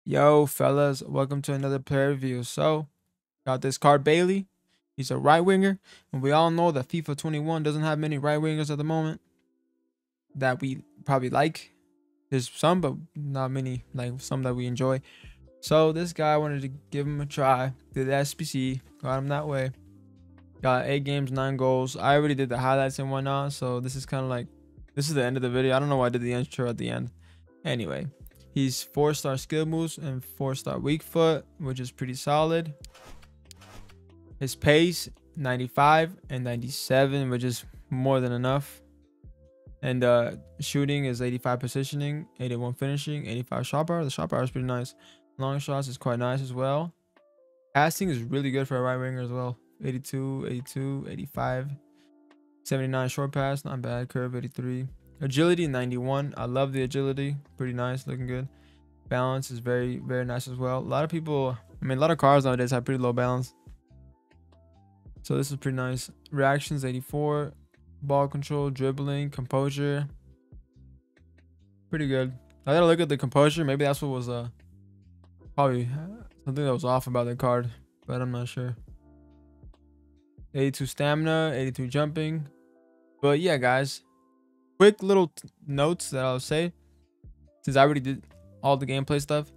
Yo, fellas, welcome to another player review. So, got this card Bailey. He's a right winger, and we all know that FIFA 21 doesn't have many right wingers at the moment that we probably like. There's some, but not many, like some that we enjoy. So, this guy wanted to give him a try. Did the SPC, got him that way. Got 8 games, 9 goals. I already did the highlights and whatnot, so this is kind of like, this is the end of the video. I don't know why I did the intro at the end. Anyway. He's 4-star skill moves and 4-star weak foot, which is pretty solid. His pace 95 and 97, which is more than enough. And shooting is 85 positioning, 81 finishing, 85 shot power. The shot power is pretty nice. Long shots is quite nice as well. Passing is really good for a right winger as well. 82, 82, 85, 79 short pass, not bad. Curve 83. Agility 91. I love the agility, pretty nice, looking good. Balance is very nice as well. A lot of people, a lot of cars nowadays have pretty low balance, so this is pretty nice. Reactions 84. Ball control, dribbling, composure, pretty good. I gotta look at the composure. Maybe that's what was probably something that was off about the card, but I'm not sure. 82 stamina, 82 jumping. But yeah, guys, quick little notes that I'll say, since I already did all the gameplay stuff.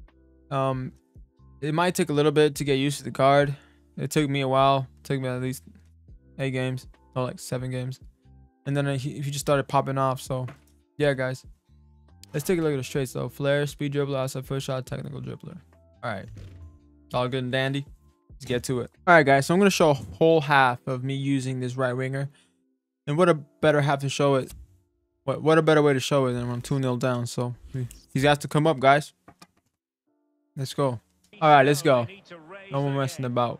It might take a little bit to get used to the card. It took me a while. It took me at least 8 games, or like 7 games, and then he just started popping off. So yeah, guys, let's take a look at the traits though. Flair, speed dribbler, outside foot shot, technical dribbler. All right, all good and dandy. Let's get to it. All right, guys, so I'm gonna show a whole half of me using this right winger, and what a better half to show it. What a better way to show it than when I'm 2-0 down. So he's got to come up, guys. Let's go. All right, let's go. No more messing about.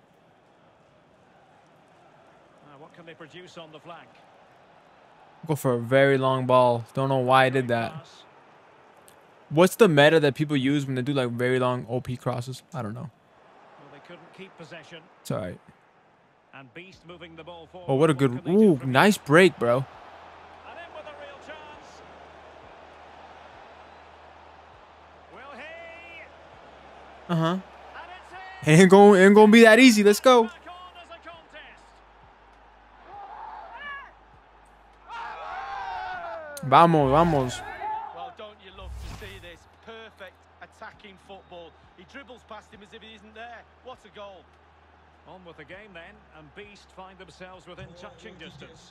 What can they produce on the flank? Go for a very long ball. Don't know why I did that. What's the meta that people use when they do like very long OP crosses? I don't know. Well, they couldn't keep possession. It's all right. And Beast moving the ball forward. Oh, what a good. Ooh, nice break, bro. And in with a real chance. Will he? Uh-huh. And it's in. Ain't gonna be that easy. Let's go. Back on as a contest. Vamos, vamos. Well, don't you love to see this? Perfect attacking football. He dribbles past him as if he isn't there. What a goal. On with the game then, and Beast find themselves within touching distance.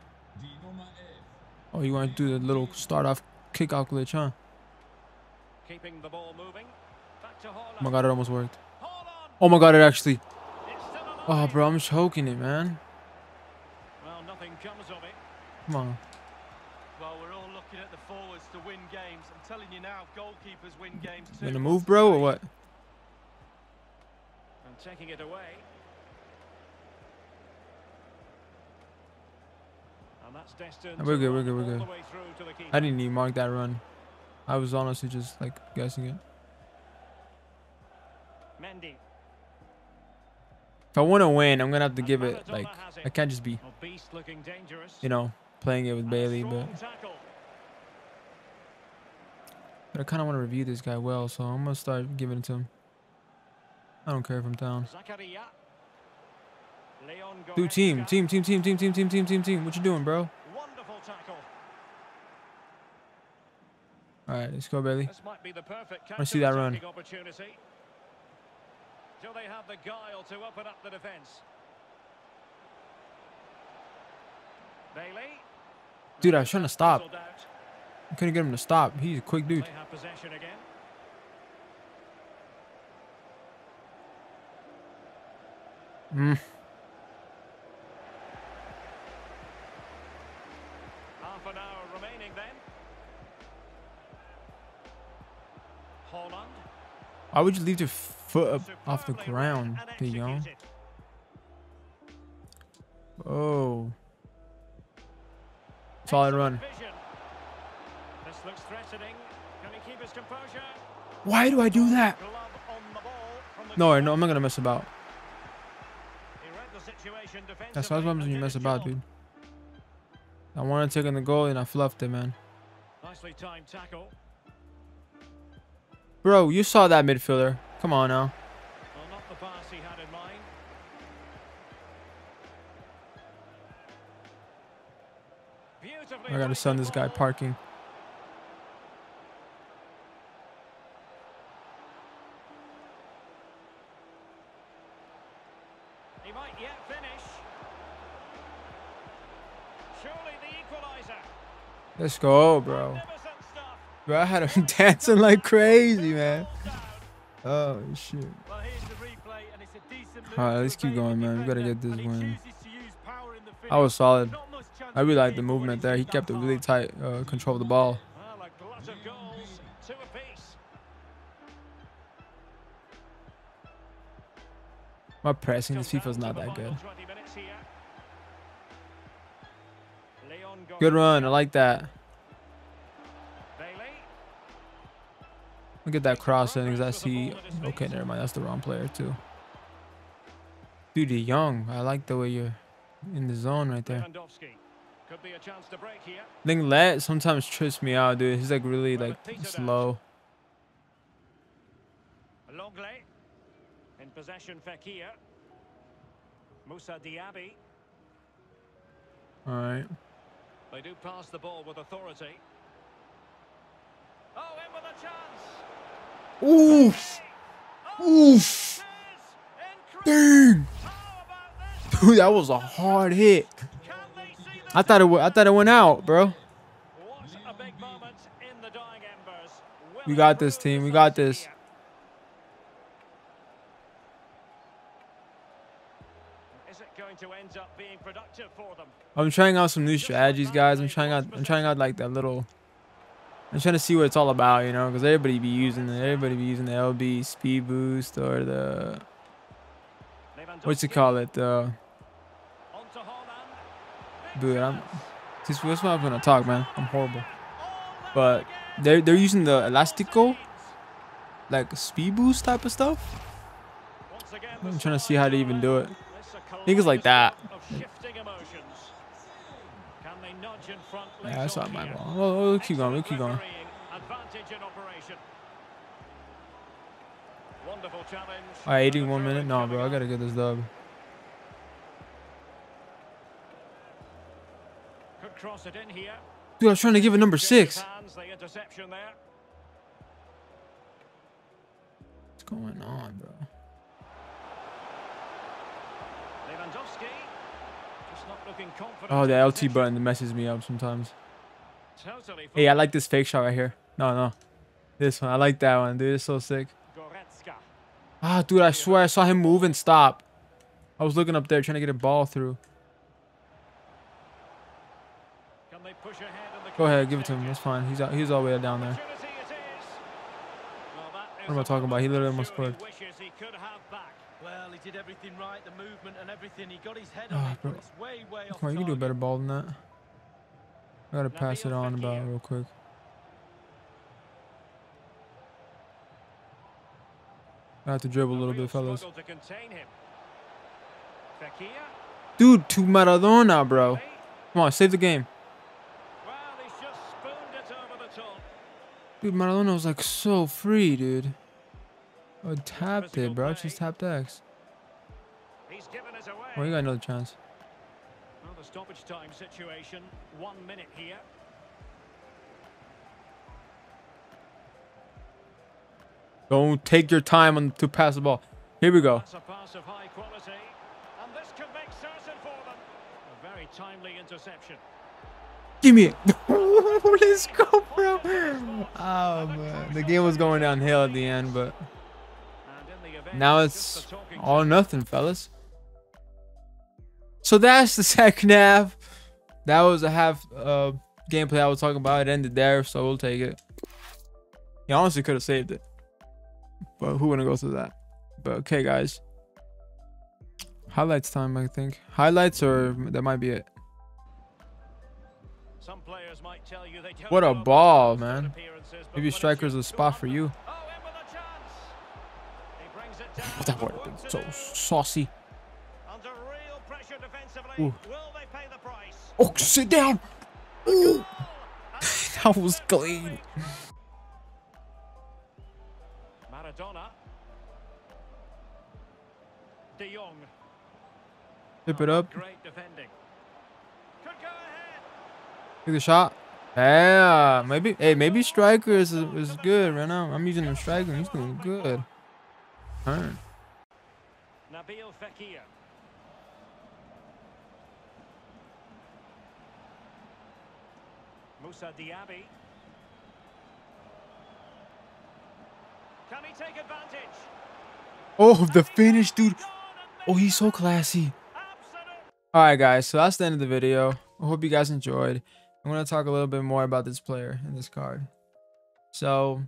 Oh, you want to do the little start off kick out glitch, huh? Keeping the ball moving. Back to Haaland. Oh my god, it almost worked. Haaland. Oh my god, it actually. It's still Oh, alive. bro, I'm choking it, man. Well, nothing comes of it. Come on. Well, we're all looking at the forwards to win games. I'm telling you now, goalkeepers win games too. Gonna move, bro, or what? And taking it away. And that's destined We're good, to we're run good, we're all good. the way through to the keeper. I didn't even mark that run. I was honestly just like guessing it. Mendy. If I want to win, I'm gonna have to And give it Maradona like, has it. I can't just be, Well, Beast looking dangerous. you know, playing it with And a Bailey, strong but tackle. I kind of want to review this guy well, so I'm gonna start giving it to him. I don't care if I'm down. Zakaria. Leon Dude, Goretzka. team. What you doing, bro? Wonderful tackle. All right, let's go, Bailey. This might be the perfect I see that run. counter-attacking opportunity. Do they have the guile to open up the defence? Bailey. Dude, I was trying to stop. Puzzled out. I couldn't get him to stop. He's a quick dude. They have possession again. Half an hour remaining then. Haaland. Why would you leave your foot up off the Superbly ground, read and De Jong? executed. Oh. Solid run. Excellent vision. This looks threatening. Can he keep his composure? Why do I do that? Glove on the ball from the No, keeper. I'm not gonna mess about. He read the situation That's what happens when you defensively mess and did about, his dude. I wanted to take in the goal and I fluffed it, man. job. Nicely timed tackle. Bro, you saw that midfielder. Come on now. Well, not the pass he had in mind. Beautifully I gotta send this guy parking. He might yet finish. Surely the equaliser. Let's go, bro. Magnificent stuff. Bro, I had him dancing like crazy, man. Oh, shit. Well, here's the replay, and it's a decent move. All right, to let's keep evade the going, man. We gotta defender, get this and he win. chooses to use power in the I was finish. solid. Not much chance I really of liked the keeper when movement he's there. He hit kept that a really hard. tight control of the ball. Well, a glut of goals, 2 apiece. My pressing this FIFA's not that good. 20 minutes here. Leon Good run. I like that. Bailey. Look at that cross in because I see. Okay, never mind. That's the wrong player too. Dude, you're young. I like the way you're in the zone right there. Lewandowski. Could be a chance to break here. Linglet sometimes trips me out, dude. He's like really like slow. Longley. In possession, Fekir. Moussa Diaby. All right. They do pass the ball with authority. Oh, in with a chance. Oof. Oof. Dang. Dude, that was a hard hit. I thought it went out, bro. What a big moment in the dying embers. We got this, team. We got this. Is it going to end up being productive for them? I'm trying out some new strategies, guys. I'm trying out like that little. I'm trying to see what it's all about, you know, because everybody be using the LB speed boost or the what's it call it? Dude, that's what I'm gonna talk, man. I'm horrible. But they're using the elastico, like speed boost type of stuff. I'm trying to see how to even do it. I think it's like that. Yeah, that's not my ball. We'll keep going. We'll keep going. All right, 81 minutes. No, bro, I gotta get this dub. Cross it in here. Dude, I was trying to give it number 6. What's going on, bro? Lewandowski just not looking confident. Oh, the LT button messes me up sometimes. Totally. Hey, I like this fake shot right here. No. This one. I like that one, dude. It's so sick. Goretzka. Ah, dude, I swear I saw him move and stop. I was looking up there trying to get a ball through. Can they push ahead in the Go ahead, give it to him. That's fine. He's all the way down there. What am I talking about? He literally almost scored. Well, he did everything right, the movement and everything. He got his head Oh, on it, bro. but it's way off Come on, you can do a target. better ball than that. I gotta pass it on about real quick. I have to dribble a little bit, fellas. Dude, to Maradona, bro. Come on, save the game. Well, he's just spooned it over the top. Dude, Maradona was like so free, dude. I tapped it, bro. Just tapped X. He's given us away. Oh, you got another chance. Well, the stoppage time situation. 1 minute here. Don't take your time to pass the ball. Here we go. That's a pass of high quality, and this could make certain for them. A very timely interception. Give me it. Let's go, bro. Oh, man. The game was going downhill at the end, but now it's all or nothing, fellas. So that's the second half. That was a half gameplay I was talking about. It ended there, so we'll take it. He honestly could have saved it, but who wouldn't go through that? But okay, guys. Highlights time, I think. Highlights, or that might be it. Some players might tell you they don't What a know ball, about man. appearances, but Maybe when striker's a it's spot for you. Oh, in with a chance. He brings it down. That would have been so saucy. Under real pressure defensively. Ooh. Will they pay the price? Oh, sit down. Ooh. That was clean. Maradona. De Jong. Flip it up. Great defending. Could go ahead. Take the shot. Yeah, maybe. Hey, maybe striker is good right now. I'm using him striker. He's doing good. Turn. Nabil Fekir. Musa Diaby. Can he take advantage? Oh, the finish, dude. Oh, he's so classy. Absolute. All right, guys. So that's the end of the video. I hope you guys enjoyed. I'm going to talk a little bit more about this player and this card. So,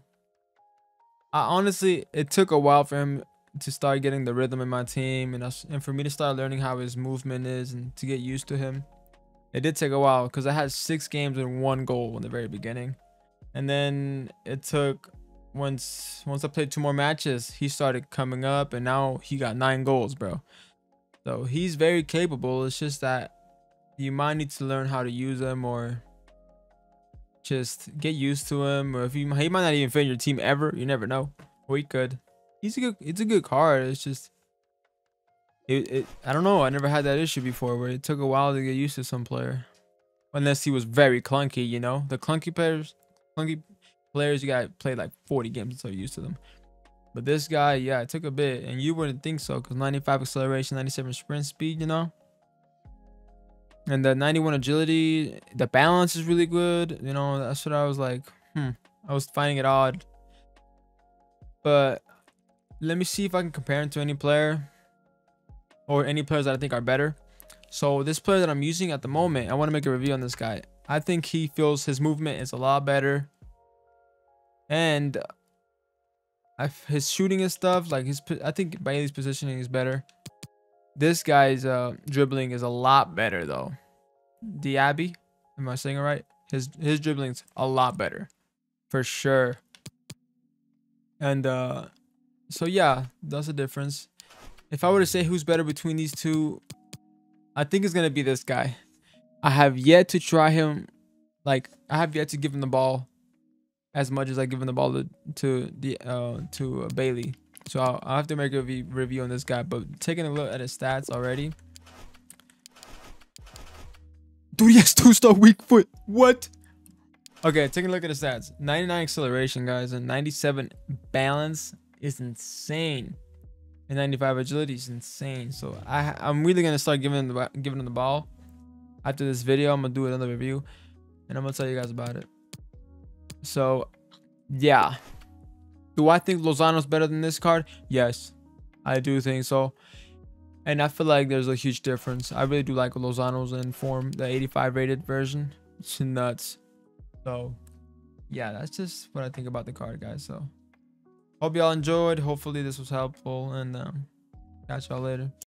honestly, it took a while for him to start getting the rhythm in my team and for me to start learning how his movement is and to get used to him. It did take a while because I had 6 games and 1 goal in the very beginning. And then it took, once I played 2 more matches, he started coming up and now he got 9 goals, bro. So he's very capable. It's just that you might need to learn how to use him or just get used to him. Or if he might not even fit in your team ever. You never know. Or he could. It's a good card. It's just I don't know. I never had that issue before where it took a while to get used to some player. Unless he was very clunky, you know? The clunky players you gotta play like 40 games until you're used to them. But this guy, yeah, it took a bit. And you wouldn't think so, because 95 acceleration, 97 sprint speed, you know? And the 91 agility, the balance is really good. You know, that's what I was like, I was finding it odd. But let me see if I can compare him to any player. Or any players that I think are better. So this player that I'm using at the moment, I want to make a review on this guy. I think he feels his movement is a lot better. And his shooting and stuff, like I think Bailey's positioning is better. This guy's dribbling is a lot better though. Diaby, am I saying it right? His dribbling's a lot better, for sure. And so yeah, that's the difference. If I were to say who's better between these two, I think it's gonna be this guy. I have yet to try him. Like I have yet to give him the ball as much as I give him the ball to Bailey. So I'll have to make a review on this guy. But taking a look at his stats already, dude, he has 2-star weak foot. What? Okay, taking a look at his stats. 99 acceleration, guys, and 97 balance is insane. And 95 agility is insane. So I'm really gonna start giving him the ball. After this video, I'm gonna do another review, and I'm gonna tell you guys about it. So, yeah. Do I think Lozano's better than this card? Yes, I do think so. And I feel like there's a huge difference. I really do like Lozano's in form, the 85 rated version. It's nuts. So, yeah, that's just what I think about the card, guys. So, hope y'all enjoyed. Hopefully this was helpful, and catch y'all later.